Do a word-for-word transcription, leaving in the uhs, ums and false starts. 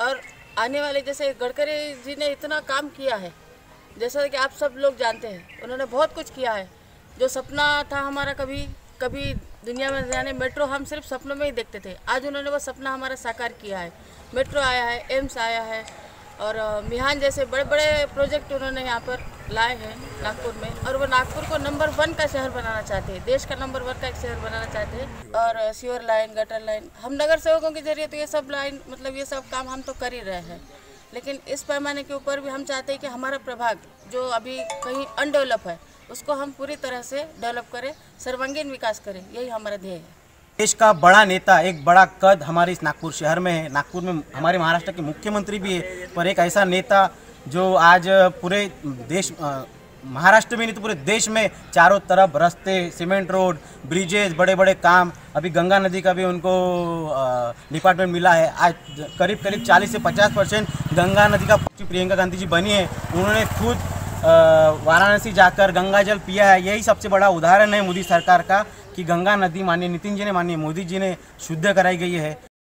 और आने वाले, जैसे गडकरी जी ने इतना काम किया है, जैसा कि आप सब लोग जानते हैं, उन्होंने बहुत कुछ किया है। जो सपना था हमारा, कभी कभी दुनिया में जाने, मेट्रो हम सिर्फ सपनों में ही देखते थे, आज उन्होंने वो सपना हमारा साकार किया है। मेट्रो आया है, एम्स आया है, और मिहान जैसे बड़े बड़े प्रोजेक्ट उन्होंने यहाँ पर लाए हैं नागपुर में, और वो नागपुर को नंबर वन का शहर बनाना चाहते हैं, देश का नंबर वन का एक शहर बनाना चाहते हैं। और सीवर लाइन, गटर लाइन, हम नगर सेवकों के जरिए तो ये सब लाइन, मतलब ये सब काम हम तो कर ही रहे हैं, लेकिन इस पैमाने के ऊपर भी हम चाहते हैं कि हमारा प्रभाग जो अभी कहीं अनडेवलप है, उसको हम पूरी तरह से डेवलप करें, सर्वांगीण विकास करें, यही हमारा ध्येय है। देश का बड़ा नेता, एक बड़ा कद हमारे इस नागपुर शहर में है। नागपुर में हमारे महाराष्ट्र के मुख्यमंत्री भी है, पर एक ऐसा नेता जो आज पूरे देश, महाराष्ट्र में नहीं तो पूरे देश में चारों तरफ रास्ते, सीमेंट रोड, ब्रिजेज, बड़े बड़े काम, अभी गंगा नदी का भी उनको डिपार्टमेंट मिला है। आज करीब करीब चालीस से पचास परसेंट गंगा नदी का, प्रियंका गांधी जी बनी है, उन्होंने खुद वाराणसी जाकर गंगा जल पिया है। यही सबसे बड़ा उदाहरण है मोदी सरकार का कि गंगा नदी माननीय नितिन जी ने, माननीय मोदी जी ने शुद्ध कराई गई है।